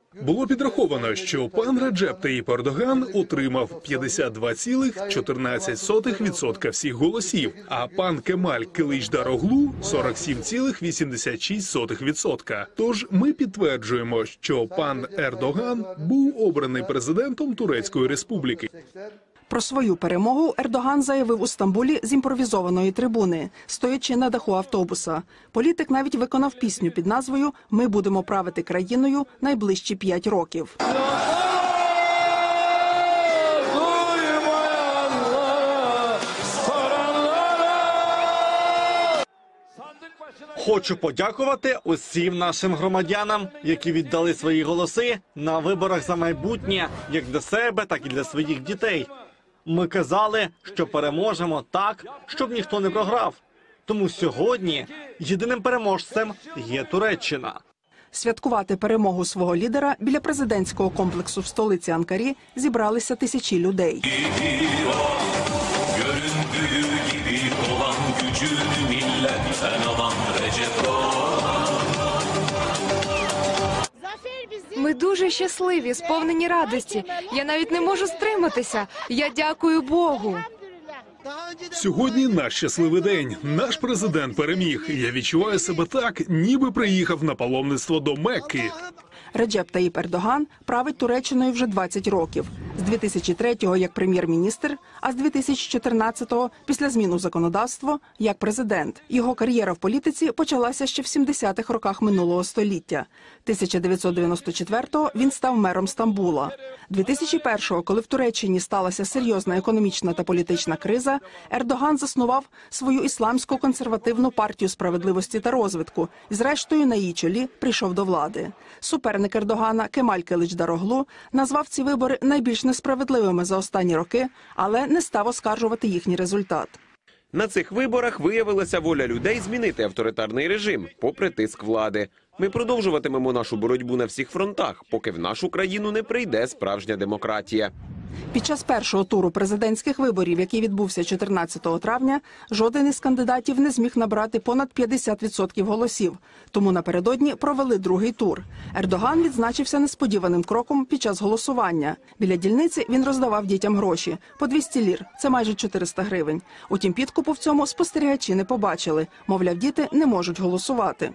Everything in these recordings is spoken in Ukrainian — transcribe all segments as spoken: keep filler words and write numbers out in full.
Було підраховано, що пан Реджеп Таїп Ердоган отримав п'ятдесят два цілих чотирнадцять сотих відсотка всіх голосів, а пан Кемаль Киличдароглу – сорок сім цілих вісімдесят шість сотих відсотка. Тож ми підтверджуємо, що пан Ердоган був обраний президентом Турецької Республіки. Про свою перемогу Ердоган заявив у Стамбулі з імпровізованої трибуни, стоячи на даху автобуса. Політик навіть виконав пісню під назвою «Ми будемо правити країною найближчі п'ять років». Хочу подякувати усім нашим громадянам, які віддали свої голоси на виборах за майбутнє, як для себе, так і для своїх дітей. Ми казали, що переможемо так, щоб ніхто не програв. Тому сьогодні єдиним переможцем є Туреччина. Святкувати перемогу свого лідера біля президентського комплексу в столиці Анкарі зібралися тисячі людей. Ми дуже щасливі, сповнені радості. Я навіть не можу стриматися. Я дякую Богу. Сьогодні наш щасливий день. Наш президент переміг. Я відчуваю себе так, ніби приїхав на паломництво до Мекки. Реджеп Таїп Ердоган править Туреччиною вже двадцять років. З дві тисячі третього як прем'єр-міністр, а з дві тисячі чотирнадцятого після змін у законодавство як президент. Його кар'єра в політиці почалася ще в сімдесятих роках минулого століття. тисяча дев'ятсот дев'яносто четвертого він став мером Стамбула. дві тисячі першого, коли в Туреччині сталася серйозна економічна та політична криза, Ердоган заснував свою ісламську консервативну партію справедливості та розвитку і зрештою на її чолі прийшов до влади. Суперник Ердогана Кемаль Киличдароглу назвав ці вибори найбільш несправедливими за останні роки, але не став оскаржувати їхній результат. На цих виборах виявилася воля людей змінити авторитарний режим, попри тиск влади. Ми продовжуватимемо нашу боротьбу на всіх фронтах, поки в нашу країну не прийде справжня демократія. Під час першого туру президентських виборів, який відбувся чотирнадцятого травня, жоден із кандидатів не зміг набрати понад п'ятдесят відсотків голосів. Тому напередодні провели другий тур. Ердоган відзначився несподіваним кроком під час голосування. Біля дільниці він роздавав дітям гроші – по двісті лір, це майже чотириста гривень. Утім, підкупу в цьому спостерігачі не побачили. Мовляв, діти не можуть голосувати.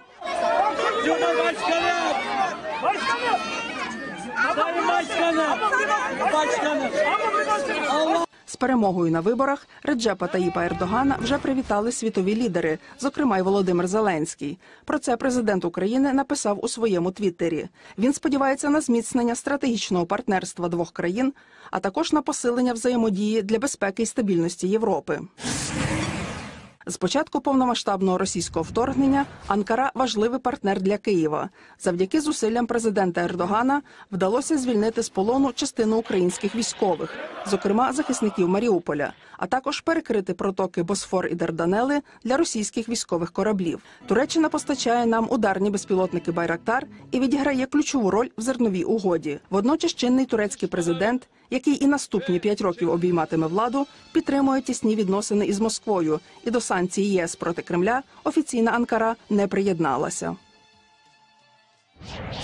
З перемогою на виборах Реджепа Таїпа Ердогана вже привітали світові лідери, зокрема й Володимир Зеленський. Про це президент України написав у своєму твіттері. Він сподівається на зміцнення стратегічного партнерства двох країн, а також на посилення взаємодії для безпеки і стабільності Європи. З початку повномасштабного російського вторгнення Анкара – важливий партнер для Києва. Завдяки зусиллям президента Ердогана вдалося звільнити з полону частину українських військових, зокрема захисників Маріуполя, а також перекрити протоки Босфор і Дарданели для російських військових кораблів. Туреччина постачає нам ударні безпілотники «Байрактар» і відіграє ключову роль в зерновій угоді. Водночас чинний турецький президент, який і наступні п'ять років обійматиме владу, підтримує тісні відносини із Москвою, і до санкцій ЄС проти Кремля офіційна Анкара не приєдналася.